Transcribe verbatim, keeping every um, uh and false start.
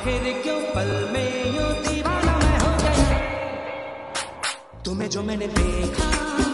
आखिर क्यों पल में यूं दीवाना मैं हो गया। तुम्हें जो मैंने देखा